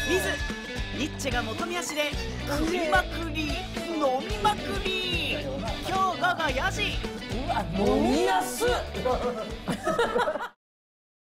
水ニッチェが元宮市で食いまくり飲みまくり今日午後4時。 飲みやすっ